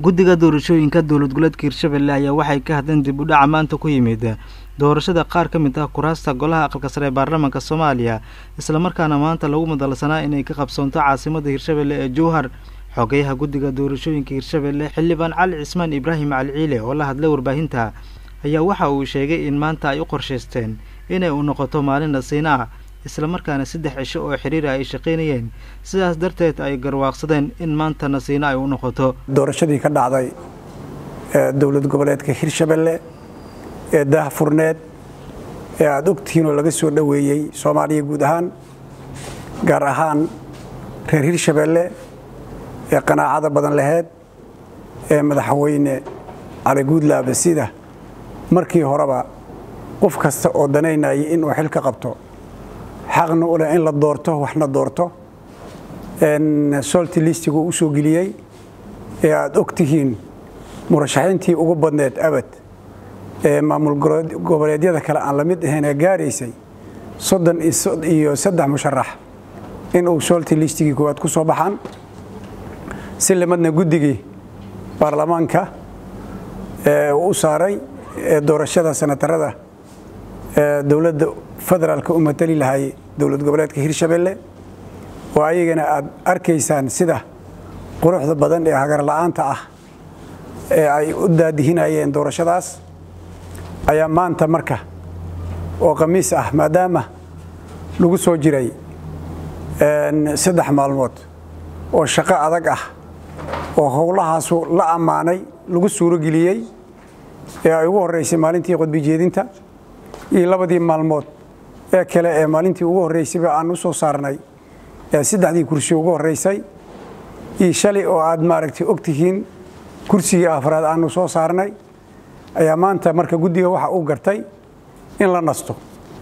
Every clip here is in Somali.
guddiga doorashooyinka dowlad goboleedka Hirshabelle ayaa waxay ka hadleen dib u dhac maanta ku yimid doorashada qaar ka mid ah kuraasta golaha aqalka sare ee baarlamaanka Soomaaliya isla markaana maanta lagu madalsanaa inay ka qabsoonto caasimada Hirshabelle ee Jowhar xogeyaha guddiga doorashooyinka Hirshabelle xildhibaan Cali Cismaan Ibraahim Cali Ciile oo la hadlay warbaahinta ayaa waxa uu sheegay in maanta ay u qorsheysteen inay u noqoto maalin nasiina isla markaana 3 cisho oo xiriir ay shaqeynayeen sidaas darteed ay garwaaqsadeen in maanta nasiina ay u noqoto doorashadii ka dhacday dowlad goboleedka Hirshabelle ee daahfurneed ee aad ogtihiin oo laga soo dhaweeyay Soomaaliya guud ahaan gaar ahaan reer Hirshabelle ee qanaacada badan lahayd ee madaxweyne Cali Guudlaabe sida markii horeba qof kasta oo daneynay in uu xilka qabto xaqna u leh in la doorto waxna doorto en solti listigu u soo geliyay ee aad ogtihiin murashaxiintii ugu badneed abad ee maamul goboleedyada kale aan la mid ahayn gaaraysay 33 musharax in uu solti listigi koowaad ku soo baxan si lamadna guddigii baarlamaanka ee uu saaray doorashada sanatarada dawladda federaalka u matali lahay dowlad goboleedka Hirshabelle oo ayagana aad arkaysaan sida quruxda badan ee hagar la'aanta ah ee ay u daadihinayeen doorashadaas ayaa maanta marka oo khamiis ah maadaama lagu soo jiray 3 maalmood oo shaqo adag ah oo howlahaas la amaanay lagu suuro geliyay ee ay ugu horeysay maalintii qodbi jeedinta iyo labadii maalmood ee kale ee maalintii ugu horeysay aan u soo saarnay ee 3 kursi ugu horeysay iyo shalay oo aad maaragtay ogtihiin kursiga afraad aan u soo saarnay ayaa maanta marka guddiga waxa uu gartay in la nasto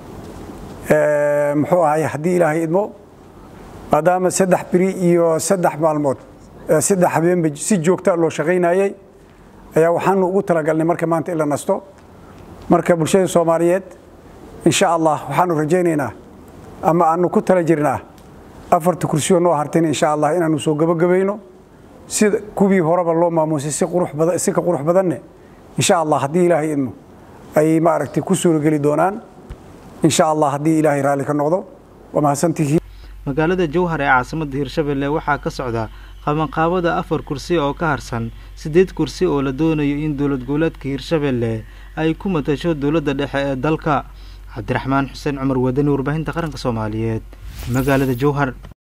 muxuu ahay hadii Ilaahay idmo maadaama 3 biri iyo 3 maalmood 3 habeen si joogto loo shaqeynayay ayaa waxaan ugu talagalnay marka maanta in la nasto marka bulshada Soomaaliyeed insha Allah waxaan rajaynaynaa ama aanu ku tala jirnaa 4 kursi oo noo harteen insha Allah inaanu soo gabagabayno sida kubii horeba loo maamusay si ka qurux badan insha Allah hadii Ilaahay idmo ay maaragtay ku soo gali doonaan insha Allah hadii Ilaahay raali ka noqdo waa mahadsantihiin magaalada Jowhar ee caasimada Hirshabelle waxaa ka socda qabanqaabada 4 kursi oo ka harsan 8 kursi oo la doonayo in dowlad goboleedka Hirshabelle ay ku matasho dowladda dhexe ee dalka Cabdiraxmaan Xuseen Cumar Wadani warbaahinta qaranka Soomaaliyeed magaalada Jowhar